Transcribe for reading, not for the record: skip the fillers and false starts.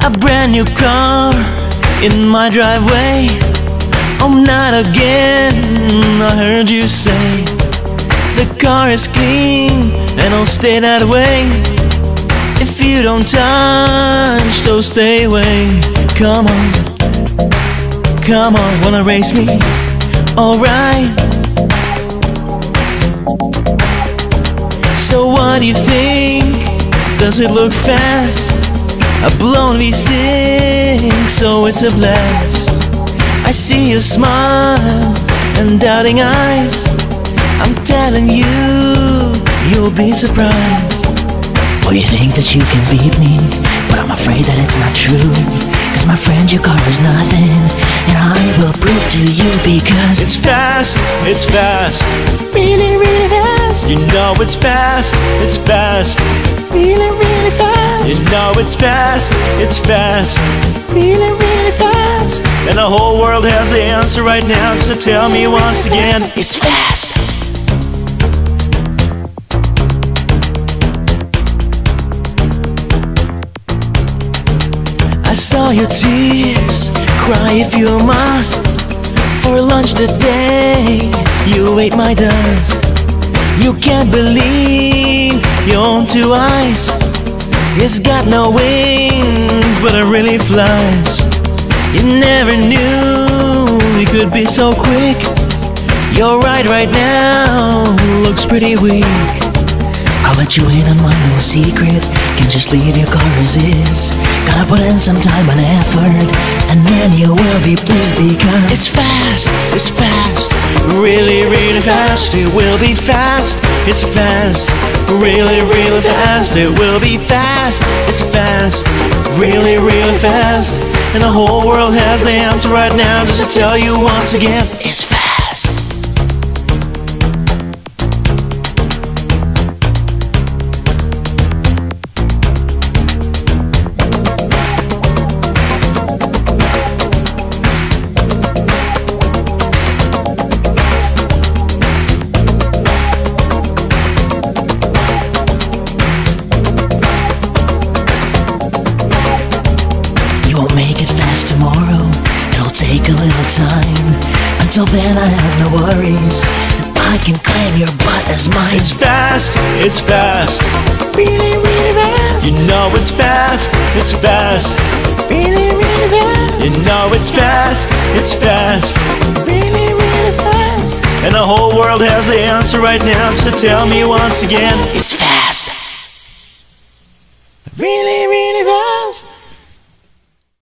A brand new car in my driveway. Oh, not again, I heard you say. The car is clean and I'll stay that way. If you don't touch, so stay away. Come on, come on, wanna race me? Alright. So what do you think? Does it look fast? A blown V6, so it's a blast. I see your smile and doubting eyes. I'm telling you, you'll be surprised. Oh, you think that you can beat me, but I'm afraid that it's not true. Cause my friend, your car is nothing, and I will prove to you because it's fast, really, really fast. You know it's fast, really, really fast. You know it's fast, really, really fast. And the whole world has the answer right now, so tell me once again, it's fast. I saw your tears, cry if you must. For lunch today, you ate my dust. You can't believe your own two eyes. It's got no wings, but it really flies. You never knew you could be so quick. Your ride right now looks pretty weak. I'll let you in on my little secret. Can't just leave your car as is. Gotta put in some time and effort, and then you will be pleased because it's fast, really, really fast. It will be fast, it's fast, really, really fast. It will be fast, it's fast, really, really fast. And the whole world has the answer right now, just to tell you once again, it's fast. Won't make it fast tomorrow, it'll take a little time. Until then I have no worries, and I can claim your butt as mine. It's fast, really, really fast. You know it's fast, really, really fast. You know it's fast, really, really fast. And the whole world has the answer right now, so tell me once again, it's fast, really.